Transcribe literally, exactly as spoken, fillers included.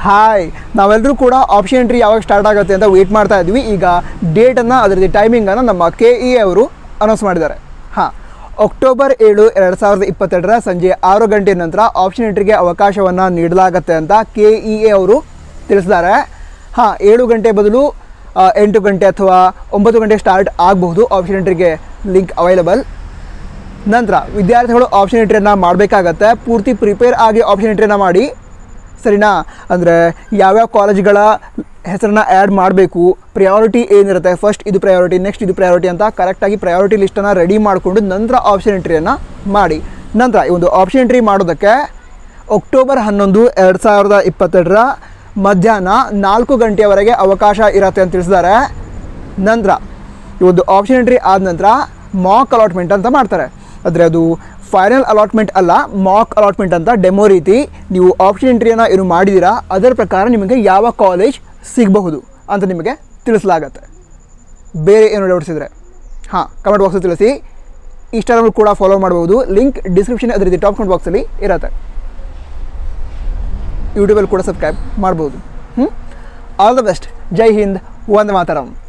Hi, ನಾವೆಲ್ಲರೂ ಕೂಡ option entry ಯಾವಾಗ ಸ್ಟಾರ್ಟ್ ಆಗುತ್ತೆ ಅಂತ ವೇಟ್ ಮಾಡ್ತಾ ಇದ್ವಿ. ಈಗ ಡೇಟನ್ನು ಅದರದ್ದು ಟೈಮಿಂಗನ್ನು ನಮ್ಮ ಕೆ ಇ ಎ ಅವರು ಅನೌನ್ಸ್ ಮಾಡಿದ್ದಾರೆ. ಹಾಂ, ಅಕ್ಟೋಬರ್ ಏಳು ಎರಡು ಸಾವಿರದ ಇಪ್ಪತ್ತೆರಡರ ಸಂಜೆ ಆರು ಗಂಟೆ ನಂತರ ಆಪ್ಷನ್ ಎಂಟ್ರಿಗೆ ಅವಕಾಶವನ್ನು ನೀಡಲಾಗುತ್ತೆ ಅಂತ ಕೆ ಇ ಎ ಅವರು ತಿಳಿಸಿದ್ದಾರೆ. ಹಾಂ, ಏಳು ಗಂಟೆ ಬದಲು ಎಂಟು ಗಂಟೆ ಅಥವಾ ಒಂಬತ್ತು ಗಂಟೆ ಸ್ಟಾರ್ಟ್ ಆಗಬಹುದು ಆಪ್ಷನ್ ಎಂಟ್ರಿಗೆ ಲಿಂಕ್ ಅವೈಲಬಲ್. ನಂತರ ವಿದ್ಯಾರ್ಥಿಗಳು ಆಪ್ಷನ್ ಎಂಟ್ರಿಯನ್ನು ಮಾಡಬೇಕಾಗತ್ತೆ. ಪೂರ್ತಿ ಪ್ರಿಪೇರ್ ಆಗಿ ಆಪ್ಷನ್ ಎಂಟ್ರಿಯನ್ನು ಮಾಡಿ, ಸರಿನಾ? ಅಂದರೆ ಯಾವ್ಯಾವ ಕಾಲೇಜ್ಗಳ ಹೆಸರನ್ನು ಆ್ಯಡ್ ಮಾಡಬೇಕು, ಪ್ರಯಾರಿಟಿ ಏನಿರುತ್ತೆ, ಫಸ್ಟ್ ಇದು ಪ್ರಯಾರಿಟಿ, ನೆಕ್ಸ್ಟ್ ಇದು ಪ್ರಯಾರಿಟಿ ಅಂತ ಕರೆಕ್ಟಾಗಿ ಪ್ರಯಾರಿಟಿ ಲಿಸ್ಟನ್ನು ರೆಡಿ ಮಾಡಿಕೊಂಡು ನಂತರ ಆಪ್ಷನ್ ಎಂಟ್ರಿಯನ್ನು ಮಾಡಿ. ನಂತರ ಈ ಒಂದು ಆಪ್ಷನ್ ಎಂಟ್ರಿ ಮಾಡೋದಕ್ಕೆ ಅಕ್ಟೋಬರ್ ಹನ್ನೊಂದು ಎರಡು ಸಾವಿರದ ಇಪ್ಪತ್ತೆರಡರ ಮಧ್ಯಾಹ್ನ ನಾಲ್ಕು ಗಂಟೆಯವರೆಗೆ ಅವಕಾಶ ಇರುತ್ತೆ ಅಂತ ತಿಳಿಸಿದ್ದಾರೆ. ನಂತರ ಈ ಒಂದು ಆಪ್ಷನ್ ಎಂಟ್ರಿ ಆದ ನಂತರ ಮಾಕ್ ಅಲಾಟ್ಮೆಂಟ್ ಅಂತ ಮಾಡ್ತಾರೆ. ಆದರೆ ಅದು ಫೈನಲ್ ಅಲಾಟ್ಮೆಂಟ್ ಅಲ್ಲ, ಮಾಕ್ ಅಲಾಟ್ಮೆಂಟ್ ಅಂತ ಡೆಮೋ ರೀತಿ ನೀವು ಆಪ್ಷನ್ ಎಂಟ್ರಿಯನ್ನು ಏನು ಮಾಡಿದ್ದೀರಾ ಅದರ ಪ್ರಕಾರ ನಿಮಗೆ ಯಾವ ಕಾಲೇಜ್ ಸಿಗಬಹುದು ಅಂತ ನಿಮಗೆ ತಿಳಿಸಲಾಗತ್ತೆ. ಬೇರೆ ಏನು ಡೌಟ್ಸ್ ಇದ್ದರೆ ಹಾಂ ಕಮೆಂಟ್ ಬಾಕ್ಸಲ್ಲಿ ತಿಳಿಸಿ. ಇನ್ಸ್ಟಾಗ್ರಾಮ್ ಕೂಡ ಫಾಲೋ ಮಾಡ್ಬೋದು, ಲಿಂಕ್ ಡಿಸ್ಕ್ರಿಪ್ಷನ್ ಅದೇ ರೀತಿ ಟಾಪ್ ಕಮೆಂಟ್ ಬಾಕ್ಸಲ್ಲಿ ಇರುತ್ತೆ. ಯೂಟ್ಯೂಬಲ್ಲಿ ಕೂಡ ಸಬ್ಸ್ಕ್ರೈಬ್ ಮಾಡ್ಬೋದು. ಹ್ಞೂ ಆಲ್ ದ ಬೆಸ್ಟ್. ಜೈ ಹಿಂದ್, ವಂದೇ ಮಾತರಂ.